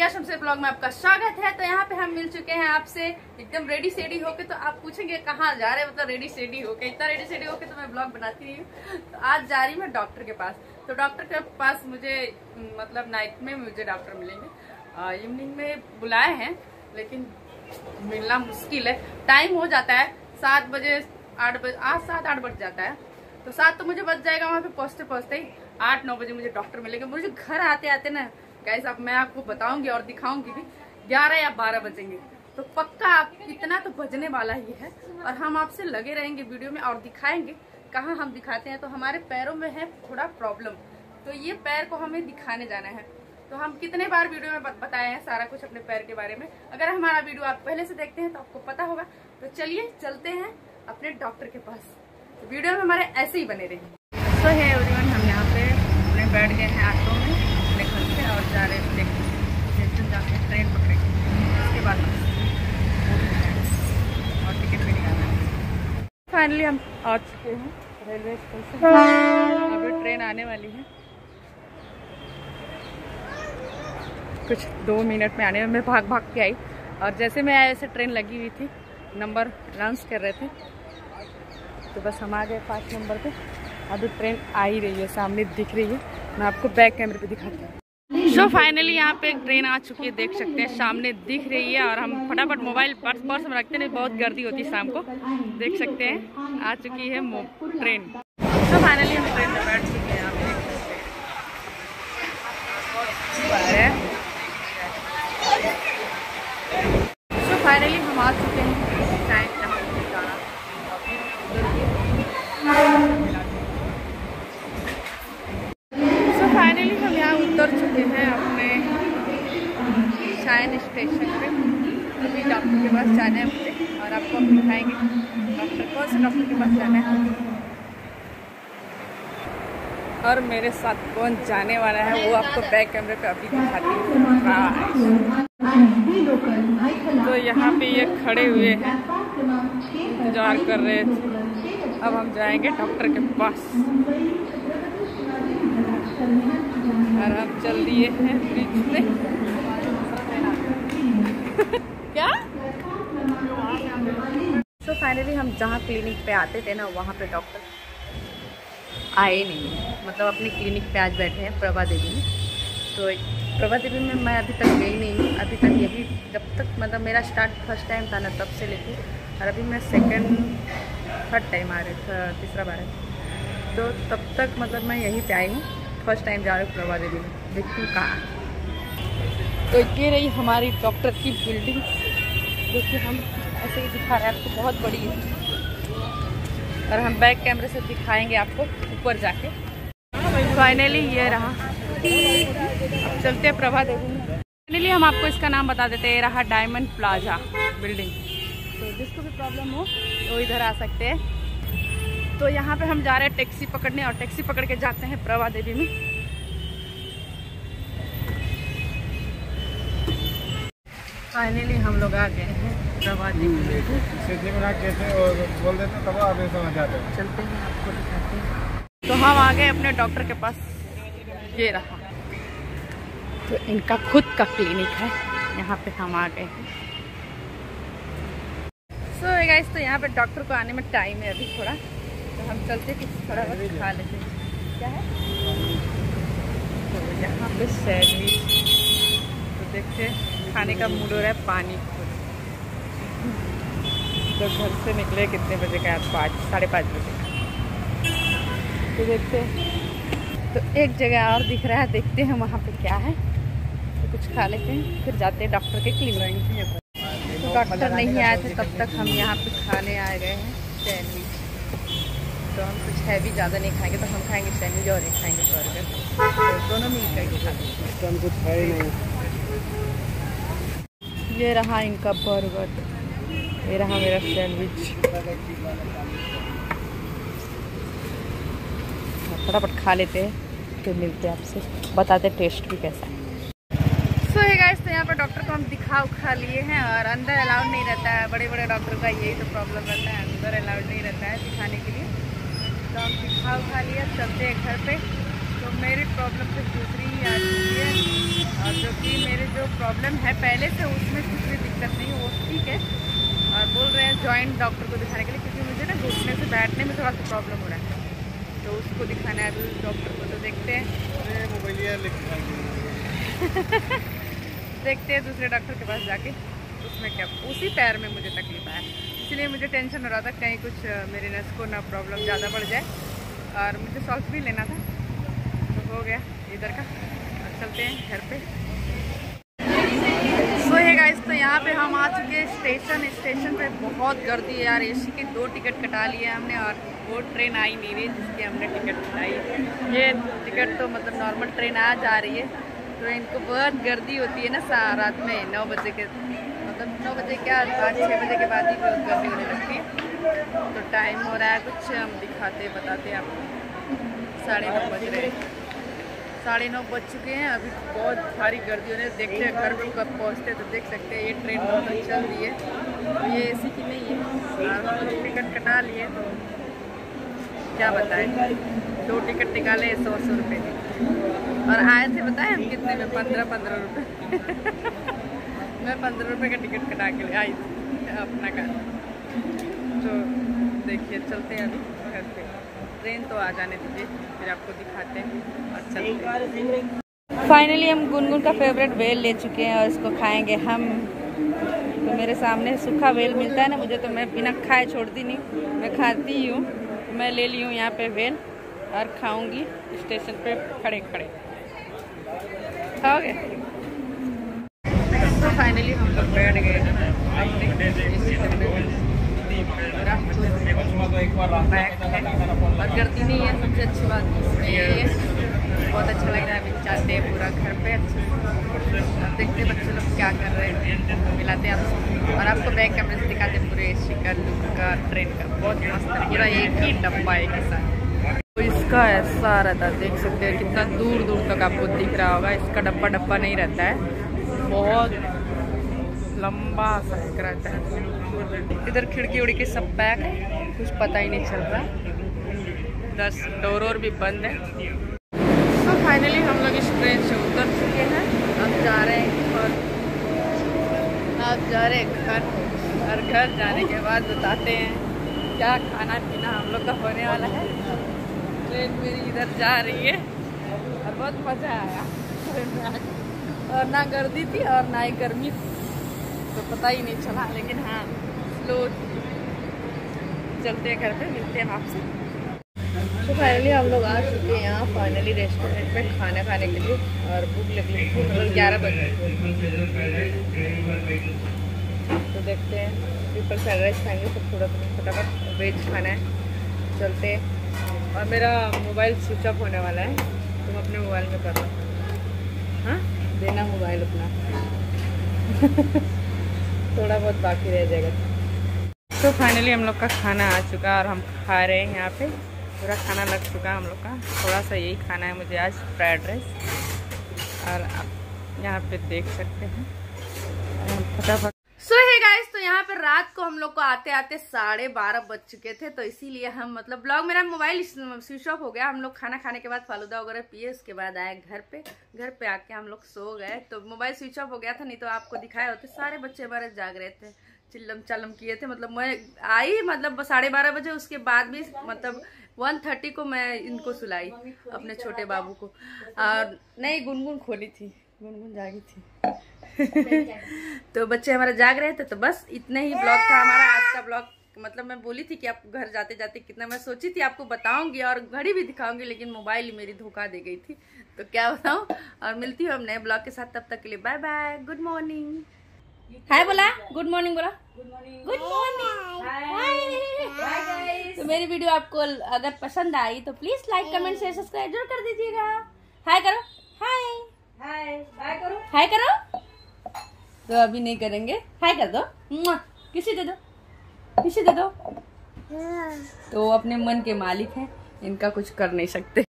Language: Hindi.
आश्रम से ब्लॉग में आपका स्वागत है। तो यहाँ पे हम मिल चुके हैं आपसे एकदम रेडी सेडी होके। तो आप पूछेंगे कहाँ जा रहे हैं, मतलब रेडी सेडी होके। इतना रेडी सेडी होके तो मैं ब्लॉग बनाती नहीं हूँ। तो आज जा रही हूँ मैं डॉक्टर के पास। तो डॉक्टर के पास मुझे मतलब नाइट में मुझे डॉक्टर मिलेंगे, इवनिंग में बुलाए हैं लेकिन मिलना मुश्किल है। टाइम हो जाता है 7 बजे 8 बजे, आज 7-8 बज जाता है। तो 7 तो मुझे बच जाएगा वहाँ पे पहुँचते पहुँचते ही। 8-9 बजे मुझे डॉक्टर मिलेंगे। मुझे घर आते आते ना गाइस, अब मैं आपको बताऊंगी और दिखाऊंगी भी 11 या 12 बजेंगे। तो पक्का आप इतना तो बजने वाला ही है। और हम आपसे लगे रहेंगे वीडियो में और दिखाएंगे। कहाँ हम दिखाते हैं तो हमारे पैरों में है थोड़ा प्रॉब्लम, तो ये पैर को हमें दिखाने जाना है। तो हम कितने बार वीडियो में बताए हैं सारा कुछ अपने पैर के बारे में। अगर हमारा वीडियो आप पहले से देखते हैं तो आपको पता होगा। तो चलिए चलते हैं अपने डॉक्टर के पास। तो वीडियो में हमारे ऐसे ही बने रहिए। तो है एवरीवन, हम यहाँ पे अपने बैठ गए हैं ऑटो में अपने घर से और जा रहे हैं स्टेशन जाके ट्रेन पकड़ेंगे। उसके बाद और टिकट भी निकालना है। फाइनली हम आ चुके हैं रेलवे स्टेशन। अभी ट्रेन आने वाली है, कुछ 2 मिनट में आने में। मैं भाग भाग के आई और जैसे मैं आया ऐसे ट्रेन लगी हुई थी, नंबर अनाउंस कर रहे थे। तो बस हम आ गए 5 नंबर पे। अभी ट्रेन आ ही रही है, सामने दिख रही है। मैं आपको बैक कैमरे पे दिखाती हूँ। सो फाइनली यहाँ पे एक ट्रेन आ चुकी है, देख सकते हैं सामने दिख रही है। और हम फटाफट मोबाइल पर्स में रखते हैं, बहुत गर्दी होती है शाम को। देख सकते हैं आ चुकी है ट्रेन। सो फाइनली हम ट्रेन में बैठ चुके हैं। सो फाइनली हम आ चुके हैं टाइम जहाँ मुझे जाना। सो फाइनली हम यहाँ उतर चुके हैं अपने शाइन स्टेशन पे। अभी डॉक्टर के पास जाना है मुझे और आपको हम दिखाएंगे डॉक्टर कौन से डॉक्टर के पास जाना है और मेरे साथ कौन जाने वाला है वो आपको बैक कैमरे पे अभी दिखाती हूँ। तो यहाँ पे ये खड़े हुए हैं, इंतजार कर रहे थे। अब हम जाएंगे डॉक्टर के पास और हम चल दिए हैं ब्रिज पे। क्या? तो फाइनली हम जहाँ क्लिनिक पे आते थे ना, वहाँ पे डॉक्टर आए नहीं, मतलब अपनी क्लिनिक पे आज बैठे हैं प्रभा देवी में। तो प्रभा देवी में मैं अभी तक गई नहीं हूँ, अभी तक यही जब तक मतलब मेरा फर्स्ट टाइम था ना तब से लेके, और अभी मैं थर्ड टाइम आ रही, तीसरा बार है। तो तब तक मतलब मैं यहीं पे आई हूँ, फर्स्ट टाइम जा रही हूँ प्रभा देवी में। देखती हूँ कहाँ। तो ये रही हमारी डॉक्टर की बिल्डिंग, जो कि हम ऐसे ही दिखा रहे हैं आपको, बहुत बड़ी है। और हम बैक कैमरे से दिखाएंगे आपको ऊपर जाके। फाइनली ये रहा, अब चलते हैं प्रभा देवी में। फाइनली हम आपको इसका नाम बता देते हैं, ये रहा डायमंड प्लाजा बिल्डिंग। तो जिसको भी प्रॉब्लम हो तो इधर आ सकते हैं। तो यहाँ पे हम जा रहे हैं टैक्सी पकड़ने और टैक्सी पकड़ के जाते हैं प्रभा देवी में। फाइनली हम लोग आ गए हैं प्रभा देवी में। चलते हैं आपको दिखाते हैं। तो हम आ गए अपने डॉक्टर के पास, ये रहा। तो इनका खुद का क्लिनिक है, यहाँ पे हम आ गए हैं। सो गाइस, तो यहाँ पे डॉक्टर को आने में टाइम है अभी थोड़ा। तो हम चलते कुछ थोड़ा बहुत खा लेते हैं। क्या है? तो यहाँ पे सैंडविच, तो देखते खाने का मूड हो रहा है। पानी तो घर से निकले कितने बजे का? 5-5:30 बजे का। तो देखते हैं, तो एक जगह और दिख रहा है, देखते हैं वहाँ पे क्या है। तो कुछ खा लेते हैं, फिर जाते हैं डॉक्टर के क्लिनिक। तो डॉक्टर नहीं आए थे तब तक हम यहाँ पे खाने आ गए हैं सैंडविच। तो हम कुछ हैवी ज़्यादा नहीं खाएंगे, तो हम खाएंगे सैंडविच और एक खाएंगे बर्गर। तो दोनों मिलकर के खाते हैं। ये रहा इनका बर्गर, ये रहा मेरा सैंडविच। फटाफट खा लेते हैं, फिर मिलते हैं आपसे, बताते टेस्ट भी कैसा है। सो है गाइस, तो यहाँ पर डॉक्टर को हम दिखा उखा लिए हैं और अंदर अलाउड नहीं रहता है। बड़े बड़े डॉक्टर का यही तो प्रॉब्लम रहता है, अंदर अलाउड नहीं रहता है दिखाने के लिए। तो हम दिखा उखा लिया, चलते हैं घर पे। तो मेरी प्रॉब्लम कुछ दूसरी ही आ चुकी है, और जो कि मेरे जो प्रॉब्लम है पहले से, उसमें कुछ भी दिक्कत नहीं है, वो ठीक है। और बोल रहे हैं जॉइंट डॉक्टर को दिखाने के लिए, क्योंकि मुझे ना घुटने से बैठने में थोड़ा सा प्रॉब्लम हो रहा है, तो उसको दिखाना है अभी डॉक्टर को। तो देखते हैं देखते हैं दूसरे डॉक्टर के पास जाके उसमें क्या, उसी पैर में मुझे तकलीफ है, इसलिए मुझे टेंशन हो रहा था कहीं कुछ मेरे नस को ना प्रॉब्लम ज़्यादा बढ़ जाए। और मुझे सॉल्ट भी लेना था, तो हो गया इधर का। और चलते हैं घर पे। सो है गाइस, तो यहाँ पे हम आ चुके हैं स्टेशन पे बहुत गर्दी है यार। एसी की 2 टिकट कटा लिए हमने और वो ट्रेन आई नहीं रही जिसकी हमने टिकट कटाई। ये टिकट तो मतलब नॉर्मल ट्रेन आ जा रही है, तो इनको बहुत गर्दी होती है ना रात में 9 बजे के, मतलब 9 बजे क्या 5-6 बजे के बाद ही बहुत गर्दी होने लगती है। तो टाइम हो रहा है कुछ, हम दिखाते बताते आपको। 9:30 बज रहे हैं, 9:30 बज चुके हैं। अभी बहुत भारी गर्दी होने, देखते हैं घर पे कब पहुँचते हैं। तो देख सकते हैं ये ट्रेन बहुत चल रही है, तो ये एसी की नहीं है। और हम टिकट कटा लिए, तो क्या बताएं, 2 टिकट निकाले 100 रुपये की। और आए थे बताएं हम कितने में, 15 रुपये मैं 15 रुपये का टिकट कटा के आई थी अपना घर। तो देखिए चलते हैं अभी घर पे, ट्रेन तो आ जाने दीजिए, फिर आपको दिखाते हैं और चलते हैं। फाइनली हम गुनगुन का फेवरेट वेल ले चुके हैं और इसको खाएंगे हम। तो मेरे सामने सूखा वेल मिलता है ना, मुझे तो मैं बिना खाए छोड़ती नहीं, मैं खाती ही हूँ। मैं ले ली हूँ यहाँ पे वेल और खाऊंगी स्टेशन पे खड़े खड़े। खाओगे? तो फाइनली हम लोग बैठ गए और गर्दी नहीं है, सबसे अच्छी बात ये है। बहुत अच्छा लग रहा है, अभी चाहते हैं पूरा घर पे अच्छे से। अब देखते हैं बच्चे लोग क्या कर रहे हैं, मिलाते हैं आपसे और आपको बैक कैमरे से दिखाते हैं पूरे एसी का लुक का ट्रेन का। बहुत मस्त है, पूरा एक ही डब्बा एक ही साथ। तो इसका ऐसा रहता है, देख सकते हैं कितना दूर दूर तक आपको दिख रहा होगा। इसका डब्बा नहीं रहता है, बहुत लंबा सा रहता है। इधर खिड़की उड़की सब पैक है, कुछ पता ही नहीं चल रहा। 10 डोर भी बंद है। तो फाइनली हम लोग इस ट्रेन से उतर चुके हैं, अब जा रहे हैं घर। और घर जाने के बाद बताते हैं क्या खाना पीना हम लोग का होने वाला है। ट्रेन मेरी इधर जा रही है और बहुत मज़ा आया ट्रेन में आके, और ना गर्दी थी और ना ही गर्मी, तो पता ही नहीं चला। लेकिन हाँ स्लो चलते हैं घर पे, मिलते हैं आपसे। तो फाइनली हम लोग आ चुके हैं यहाँ फाइनली रेस्टोरेंट पे खाना खाने के लिए, और भूख लगी थी, मतलब 11 बजे। तो देखते हैं ट्रिपल फ्राइड राइस खाएंगे, तो थोड़ा फटाफट वेज खाना है। चलते हैं। और मेरा मोबाइल स्विच ऑफ होने वाला है, तुम अपने मोबाइल में कर लो। हाँ देना मोबाइल अपना थोड़ा बहुत बाकी रह जाएगा। तो फाइनली हम लोग का खाना आ चुका है और हम खा रहे हैं। यहाँ पे पूरा खाना लग चुका है हम लोग का। थोड़ा सा यही खाना है मुझे आज, फ्राइड राइस। और आप यहाँ पे देख सकते हैं फटाफट। सो है गाइस, तो यहाँ पे रात को हम लोग को आते आते 12:30 बज चुके थे, तो इसीलिए हम मतलब ब्लॉग, मेरा मोबाइल स्विच ऑफ हो गया। हम लोग खाना खाने के बाद फालूदा वगैरह पिए, उसके बाद आए घर पे आके हम लोग सो गए। तो मोबाइल स्विच ऑफ हो गया था, नहीं तो आपको दिखाए होते। सारे बच्चे हमारे जाग रहे थे, चिल्लम चालम किए थे। मतलब मैं आई मतलब 12:30 बजे, उसके बाद भी मतलब 1:30 को मैं इनको सुलाई, अपने छोटे बाबू को। और नहीं, गुनगुन खोली थी, गुनगुन जागी थी तो बच्चे हमारे जाग रहे थे। तो बस इतने ही ब्लॉग था हमारा आज का ब्लॉग। मतलब मैं बोली थी कि आपको घर जाते जाते कितना, मैं सोची थी आपको बताऊंगी और घड़ी भी दिखाऊंगी, लेकिन मोबाइल ही मेरी धोखा दे गई थी, तो क्या बताऊं। और मिलती हूँ अब नए ब्लॉग के साथ, तब तक के लिए bye bye, good morning. Hi बोला, गुड मॉर्निंग बोला, गुड मॉर्निंग। तो मेरी वीडियो आपको अगर पसंद आई तो please like comment share subscribe जरूर कर दीजिएगा। हाय करो, हाय हाय करो, हाय करो। तो अभी नहीं करेंगे, हाय कर दो, किसी दे दो, किसी दे दो। तो अपने मन के मालिक हैं, इनका कुछ कर नहीं सकते।